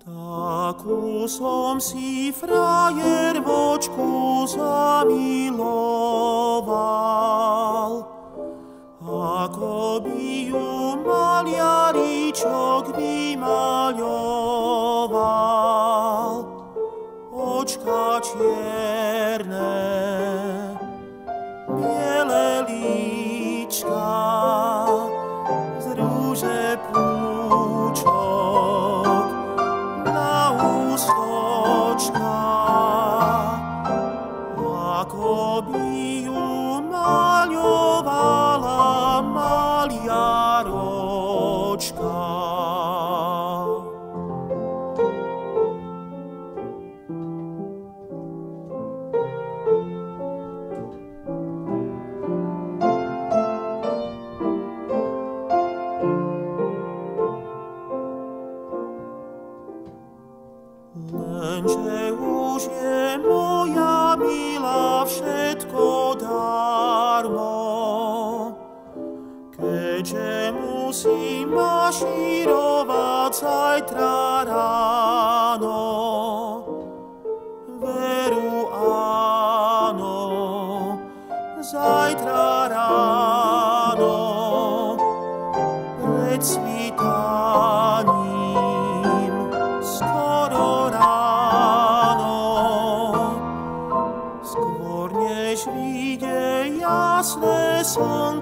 Takú som si frajer vočku zamiloval, ako by ju maliaričok vymaľoval. Očka čierne, biele líčka, z rúže púčok, na ústočka, ako by ju maľovala maliaročka. Lenže už je moja milá všetko darmo, keďže musím mašírovať zajtra ráno. Veru áno, zajtra ráno, pred svítaním, skoro ráno, skôr než vyjde jasné slnko,